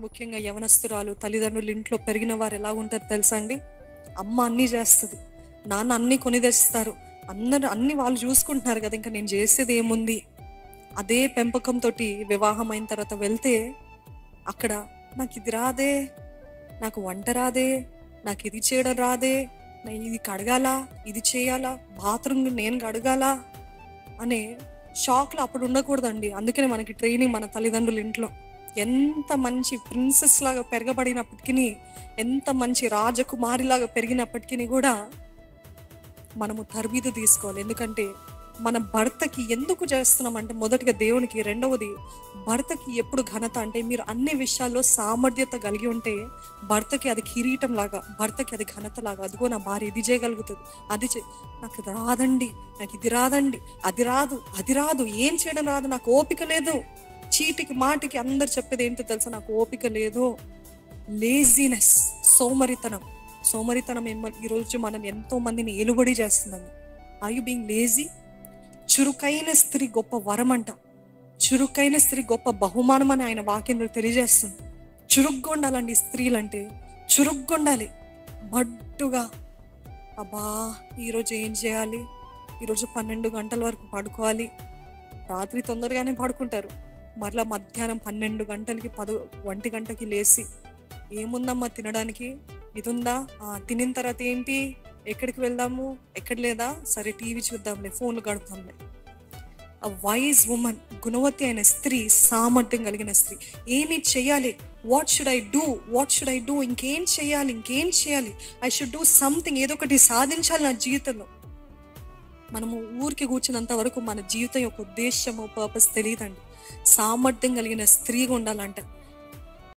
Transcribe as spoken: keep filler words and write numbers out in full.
ముఖ్యంగా యవనస్తురాలు తల్లిదండ్రులు ఇంట్లో పెరిగిన వారు ఎలా ఉంటారు తెలుసా అండి? అమ్మ అన్నీ చేస్తుంది, నాన్న అన్నీ కొని తెస్తారు, అందరూ అన్ని వాళ్ళు చూసుకుంటున్నారు కదా, ఇంకా నేను చేసేది ఏముంది. అదే పెంపకంతో వివాహం అయిన తర్వాత వెళ్తే అక్కడ నాకు ఇది రాదే, నాకు వంట రాదే, నాకు ఇది చేయడం రాదే, నేను ఇది కడగాలా, ఇది చేయాలా, బాత్రూమ్ నేను కడగాలా అనే షాక్లో అప్పుడు ఉండకూడదండి. అందుకనే మనకి ట్రైనింగ్ మన తల్లిదండ్రుల ఇంట్లో ఎంత మంచి ప్రిన్సెస్ లాగా పెరగబడినప్పటికీ, ఎంత మంచి రాజకుమారిలాగా పెరిగినప్పటికీ కూడా మనము తరబీదు తీసుకోవాలి. ఎందుకంటే మన భర్తకి ఎందుకు చేస్తున్నాం అంటే, మొదటిగా దేవునికి, రెండవది భర్తకి ఎప్పుడు ఘనత అంటే, మీరు అన్ని విషయాల్లో సామర్థ్యత కలిగి ఉంటే భర్తకి అది కిరీటం లాగా, భర్తకి అది ఘనత లాగా. అదిగో నా భార్య ఇది చేయగలుగుతుంది, అది చే నాకు ఇది రాదండి, నాకు ఇది రాదండి, అది రాదు, అది రాదు, ఏం చేయడం రాదు, నాకు ఓపిక లేదు. చీటికి మాటికి అందరు చెప్పేది ఏంటో తెలుసా? నాకు ఓపిక లేదు. లేజినెస్, సోమరితనం. సోమరితనం ఏమో ఈరోజు మనం ఎంతో మందిని ఏలుబడి చేస్తుందండి. Are you being lazy? చురుకైన స్త్రీ గొప్ప వరం అంట. చురుకైన స్త్రీ గొప్ప బహుమానం అని ఆయన వాక్యంలో తెలియజేస్తుంది. చురుగ్గా ఉండాలండి స్త్రీలంటే, చురుగ్గా ఉండాలి. బడ్డుగా అబ్బా ఈరోజు ఏం చేయాలి, ఈరోజు పన్నెండు గంటల వరకు పడుకోవాలి. రాత్రి తొందరగానే పడుకుంటారు, మరలా మధ్యాహ్నం పన్నెండు గంటలకి పదు ఒంటి గంటకి లేచి ఏముందమ్మా తినడానికి, ఇది ఉందా, తినిన తర్వాత ఏంటి, ఎక్కడికి వెళ్దాము, ఎక్కడ లేదా, సరే టీవీ చూద్దాంలే, ఫోన్లు గడుపుతాంలే. అ వైజ్ ఉమెన్, గుణవతి అయిన స్త్రీ, సామర్థ్యం కలిగిన స్త్రీ. ఏమి చేయాలి, what should I do, what should I do, ఇంకేం చేయాలి, ఇంకేం చేయాలి, ఐ షుడ్ డూ సంథింగ్, ఏదో ఒకటి సాధించాలి నా జీవితంలో. మనము ఊరికి కూర్చున్నంత వరకు మన జీవితం యొక్క ఉద్దేశము, పర్పస్ తెలియదండి. సామర్థ్యం కలిగిన స్త్రీగా ఉండాలంట.